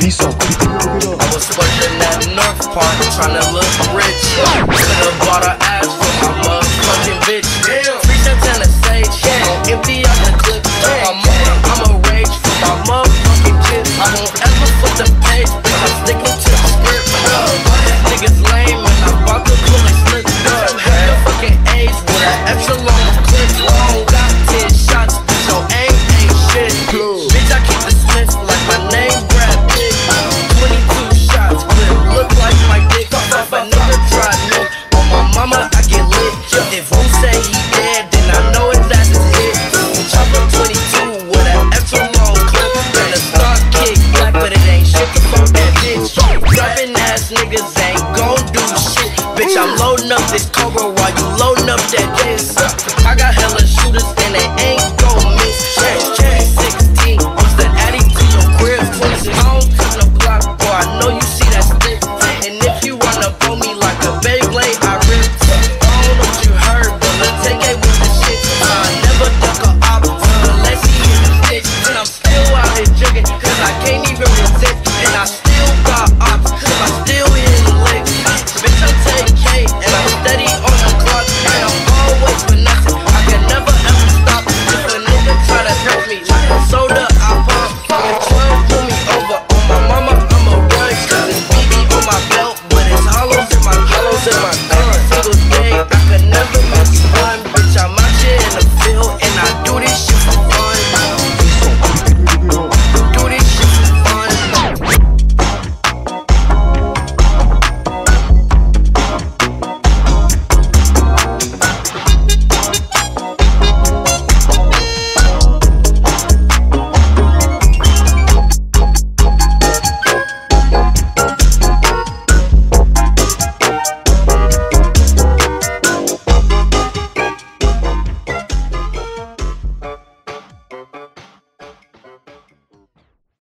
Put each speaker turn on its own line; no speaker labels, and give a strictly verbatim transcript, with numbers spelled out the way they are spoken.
Peace out, keep it up.
I was splurging at North Park, tryna look rich. Could've bought her ass for my motherfucking bitch. Freestyle to the stage, gon' empty out the clip. I'm I'ma rage for my motherfucking kids. I won't ever put the page, bitch, I'm sticking to the script. Niggas lame when I'm about to pull a slip. You have your fucking age with an extra long clip. Long got ten shots, bitch, your aim ain't shit. Bitch, I keep the Smith like my name Brad Pitt. twenty-two shots, clip, look like my dick. If a nigga try me, on my mama, I get lit. If who say he dead, then I know his ass is hit. Chopper twenty-two with an extra long clip. And a start kick black, but it ain't shit to fuck that bitch. Dropping ass niggas ain't gon' do shit. Bitch, I'm loading up this Cobra while you loading up that diss. I got